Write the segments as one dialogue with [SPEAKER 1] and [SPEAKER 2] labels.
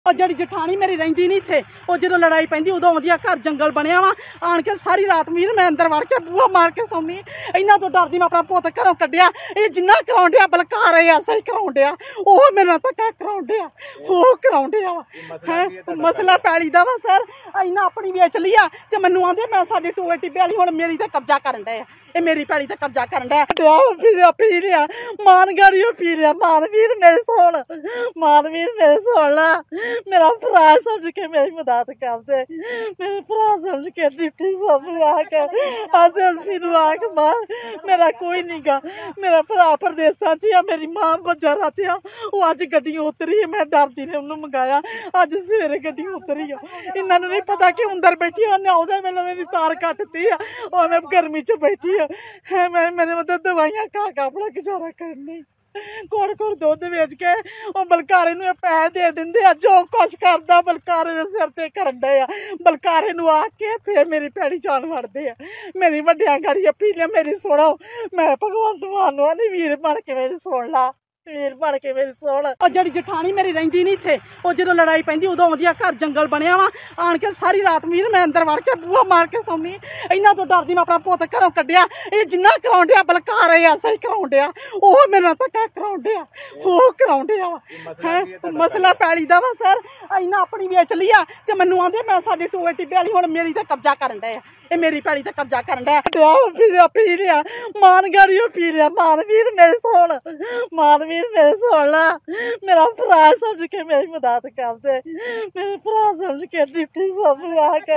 [SPEAKER 1] और जी जठानी मेरी रही नहीं थे वो जो लड़ाई पैंती उदों वधिया घर जंगल बनया वा आन के सारी रात मीर मैं अंदर वड़ के बूहा मार के सौनी इन्हों तो डरदी मैं अपना पुत घरों कढ़िया ये जिन्ना कराउन डिया बलकार है ऐसा ही कराउन डिया वो मेरा धक्का कराउन डिया वो कराउन डिया है मसला पैली दा वा सर इन्ना अपनी वेच लिया ते मैनू आंदे मैं साडी 280 हुण मेरी ते कब्जा करन डे ये मेरी पैली ते कब्जा करन डे पी लिया मान गाड़ियों पी लिया मानवीर मेरे सोल मानवीर मेरे सोल मेरा भरा समझ के मेरी मदद कर दे मेरे भरा समझ के डिप्टी साहब आके एसएसपी आके मार मेरा कोई नहीं गा मेरा भरा प्रदेशा च मेरी मां बजा रात वो अज गड्डियों उतरी है मैं डरदी ने उन्होंने मंगाया अज सवेरे गड्डियों उतरी है इन्होंने नहीं पता कि अंदर बैठी है उन्हें मैंने मेरी तार कटती है और मैं गर्मी च बैठी है मैंने मतलब दवाइयां खा अपना गुजारा करनी कोड़ कोड़ दुध बेच के बलकारे पैसे दे देंगे जो कुछ करता बलकारे के सिर ते करन डे बलकारे आके फिर मेरी पैड़ी जान वड़ते हैं मेरी वड्डियां गाड़ियां पीलियां मेरी सुनो मैं भगवंत मान नहीं वीर बन के मेरी सुन ला वीर बन के मेरी सुन और जी जठानी मेरी रही नहीं थे वो जो लड़ाई पैंती उदों वधिया घर जंगल बनया वा आन के सारी रात मीर मैं अंदर वड़ के बूहा मार के सौनी इन्हों तो डरदी मैं अपना पुत घरों कढ़िया ये जिन्ना कराउन डिया बलकार है ऐसा ही कराउन डिया वो मेरा धक्का कराउन डिया वो कराउन डिया है मसला पैली दा वा सर इन्ना अपनी वेच लिया ते मैनू आंदे मैं साडी 280 हुण मेरी ते कब्जा करन डे ये मेरी पैली ते कब्जा करन डे पी लिया मान गाड़ियों पी लिया मानवीर मेरे सोल मानवीर मेरे सोल मेरा भरा समझ के मेरी मदद कर दे मेरे भरा समझ के डिप्टी साहब आके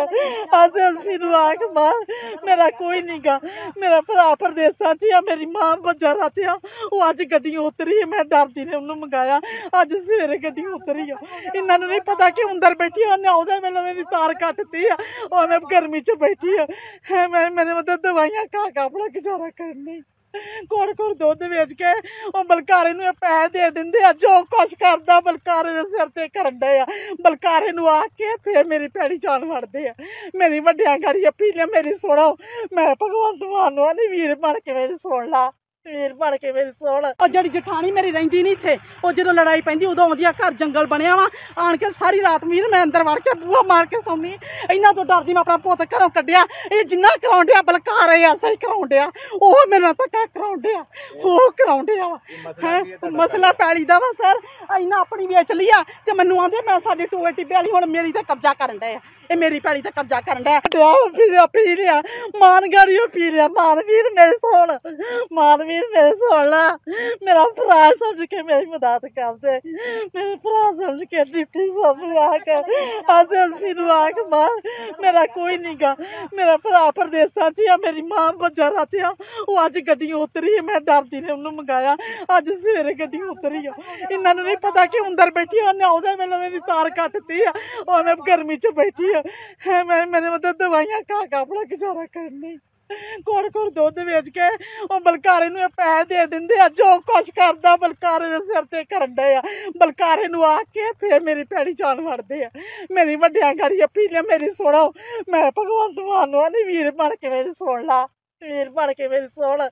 [SPEAKER 1] एसएसपी आके मार मेरा कोई नहीं गा मेरा भरा प्रदेशा च मेरी मां बजा रात वो अज गड्डियों उतरी है मैं डरदी ने उन्होंने मंगाया अज सवेरे गड्डियों उतरी है इन्होंने नहीं पता कि अंदर बैठी है उन्हें मैंने मेरी तार कटती है और मैं गर्मी च बैठी है मैंने मतलब दवाइयां खा अपना गुजारा करनी कोड़ कोड़ दुध बेच के बलकारे पैसे दे देंगे जो कुछ करता बलकारे के सिर ते करन डे बलकारे आके फिर मेरी पैड़ी जान वड़ते हैं मेरी वड्डियां गाड़ियां पीलियां मेरी सुनो मैं भगवंत मान नहीं वीर बन के मेरी सुन ला वीर बन के मेरी सुन और जी जठानी मेरी रही नहीं थे वो जो लड़ाई पैंती उदों वधिया घर जंगल बनया वा आन के सारी रात मीर मैं अंदर वड़ के बूहा मार के सौनी इन्हों तो डरदी मैं अपना पुत घरों कढ़िया ये जिन्ना कराउन डिया बलकार है ऐसा ही कराउन डिया वो मेरा धक्का कराउन डिया वो कराउन डिया है मसला पैली दा वा सर इन्ना अपनी वेच लिया ते मैनू आंदे मैं साडी 280 हुण मेरी ते कब्जा करन डे ये मेरी पैली ते कब्जा करन डे पी लिया मान गाड़ियों पी लिया मानवीर मेरे सोल मानवीर मेरे सोल मेरा भरा समझ के मेरी मदद कर दे मेरे भरा समझ के डिप्टी साहब आके एसएसपी आके मार मेरा कोई नहीं गा मेरा भरा प्रदेशा च मेरी मां बजा रात वो अज गड्डियों उतरी है मैं डरदी ने उन्होंने मंगाया अज सवेरे गड्डियों उतरी है इन्होंने नहीं पता कि अंदर बैठी है उन्हें मैंने मेरी तार कटती है और मैं गर्मी च बैठी है मैंने मतलब दवाइयां खा अपना गुजारा करनी कोड़ कोड़ दुध बेच के बलकारे पैसे दे देंगे जो कुछ करता बलकारे के सिर ते करन डे बलकारे आके फिर मेरी पैड़ी जान वड़ते हैं मेरी वड्डियां गाड़ियां पीलियां मेरी सुनो मैं भगवंत मान नहीं वीर बन के मेरी सुन ला वीर बन के मेरी सुन